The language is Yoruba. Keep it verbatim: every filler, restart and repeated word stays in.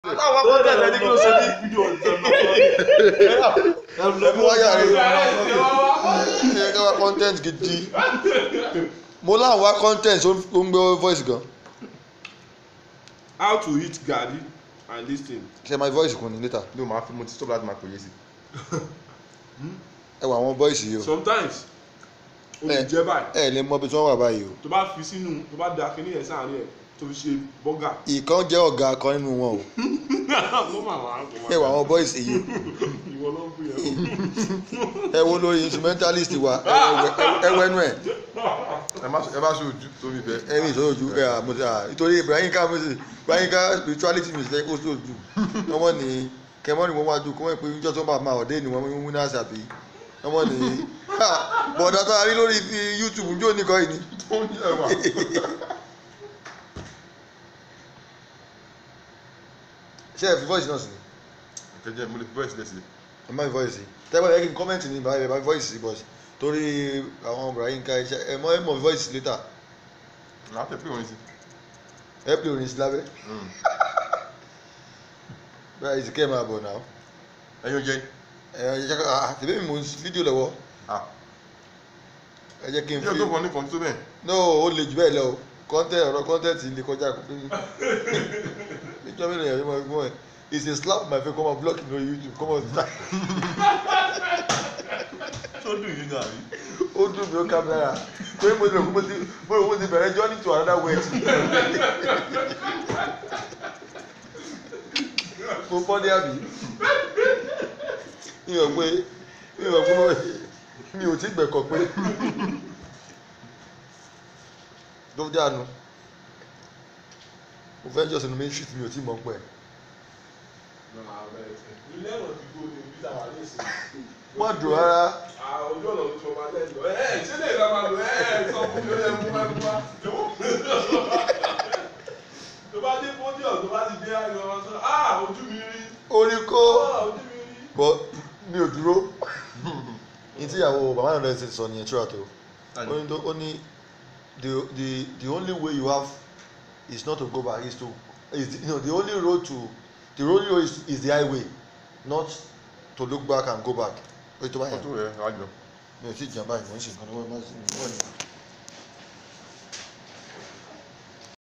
Àtàwọn content ẹni kí ló ṣe ní fídíò ọ̀sẹ̀ náà. Ẹ̀mú wáyà rẹ̀. Ẹ ká wá content gidi. Mo láwọn wá content tó ń gbé voice gan. How to eat garri and this thing. Ṣé my voice kún ni later? No, màá fi mo ti stop láti máa pè é sí. Ẹ wà àwọn boys yìí o. Sometimes o lè jẹ báyìí. Ẹ lè mọ ibi tí wọ́n wà báyìí o. Tó bá fi sínú tó bá da kíní yẹn sáàárín ẹ̀ tó fi ṣe bọ́gà. Ìkan jẹ́ ọ̀gá kan nínú wọn o. Ẹ wà àwọn boys yìí. Ìwọ ló ń fi yẹn. Ẹ wo lórí instrumentalist wa ẹ wẹnu ẹ. Ẹ má ẹ má ṣe ojú tó mi bẹ. Ẹ ní ìṣòro ojú ẹ àmọ́tí à nítorí Ibrahim ká Ibrahim ká spirituality mi ṣe kó sí ojú. Wọ́n ní kẹmọ́ ni wọ́n wá ju kó wọ́n pé níjọ́ tó bá máa ọ̀dẹ́ ni wọ́n mú náà ṣàbí. Wọ́n ní bọ̀dá tó a rí lórí YouTube ń jó nìkan yìí ni. Tó ń yẹ wà. Ṣé ẹ fi voice náà sí ni? Kẹjẹ mo lè fi voice lẹ́sìn. Ẹ má fi voice sí. Tẹ́gbọ́n ẹ kí n comment ní ìbára ẹ bá fi voice sí bọ́s torí àwọn Ibrahim ká iṣẹ́ ẹ mọ ẹ mọ fi voice later. Màá tẹ̀ pé òun sí. Ẹ pè orin sí lábẹ́. Báyìí ti kẹ́ ẹ máa bọ̀ náà. Ẹyin oúnjẹ. Ẹ ẹ jẹ́ ká tẹ̀lé mi mò ń fídíò lọ́wọ́. Ẹ jẹ́ kí n fi. Yóò tó fọ ní kan tó bẹ́ẹ̀. No, ó le jù bẹ́ẹ̀ lọ o. Content ọ̀rọ̀ content lè kọjá kó pé. Ìjọba mi nìyẹn mímọ ẹgbọ́n ẹ̀. It's a slap my face come on block me on YouTube come on. Tó dùn yín gàrí. Ó dùn mí ó kámẹ́rà. Pé mo lè mo ti mo lè mo ti bẹ̀rẹ̀ journey to another world. Mo bọ́ ní àbí. Mi ò pé mi ò pé mi ò tí gbẹ̀kọ̀ pé. Tó dánu. Mo fẹ́ jọ́ sínú main street mi ò tí mọ̀ pẹ́. Wọ́n dùn rárá. Ojú ọ̀nà tó máa lẹ́nu lọ. Ẹ ṣé lè ra máa lọ ẹ sọ fún mi ó yẹ mú ẹ mú wá. Tó bá dé podium tó bá ti dé ayọ̀ wọn sọ, ah ojú mi rí. Orí kó. Ojú mi rí. Bọ́ mi ò dúró. Ní tí ìyàwó bàbá náà lẹ́sìn sọ nìyẹn tíra tó. Ó ní the the the only way you have is not to go back is to is you know the only road to the only road is, is the highway not to look back and go back. Oye tó bá yẹn. Ọtún rẹ̀ rájọ. Mi ò tí ì jẹun báyìí mo ń ṣe nǹkan lọ́wọ́ máa ń sìn wọ́n ni.